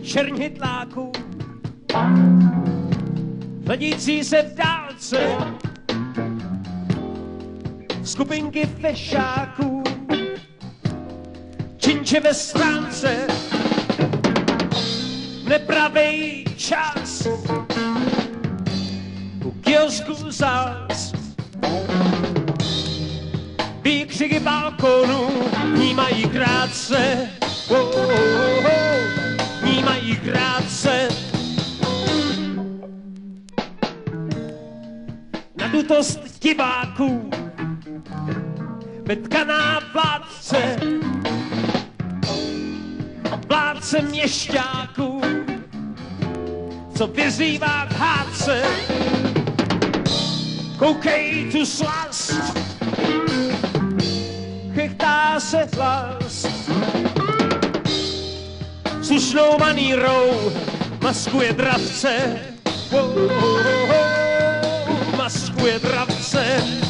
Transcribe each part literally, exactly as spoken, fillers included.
černidláků, hledící se v dálce, skupinky fešáků, činče ve stránce, nepravej čas, u kiosku zas, výkřiky balkonu vnímají krátce, oh, oh, oh, oh, vnímají krátce. Nadutost diváků, vetkaná vládce, vládce měšťáků, co vyzývá k hádce. Koukej tu slast, chechtá se hlas, slušnou manírou maskuje dravce, oh, oh, oh, oh, maskuje dravce.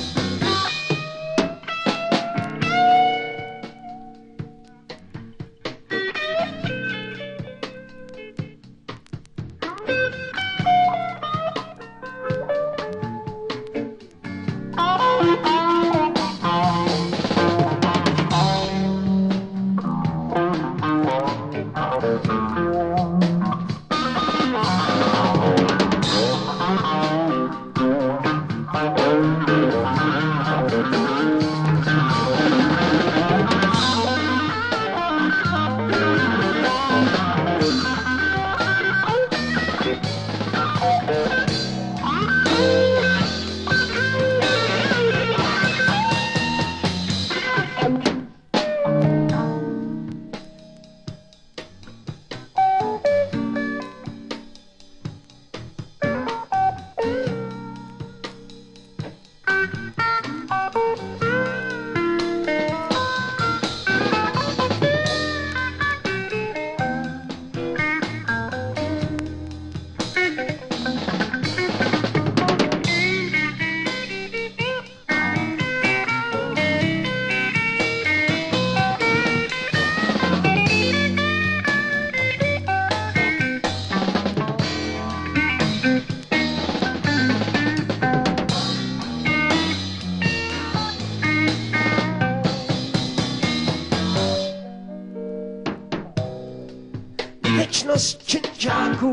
Věčnost činčáků,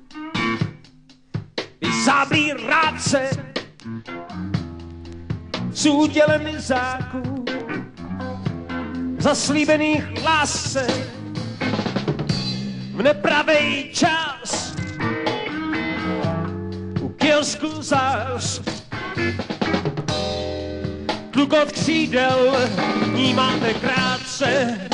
záblí rádce, z údělem lizáků, zaslíbených lásce, v nepravej čas, u kiosku zas, tlukot křídel vnímáte krátce.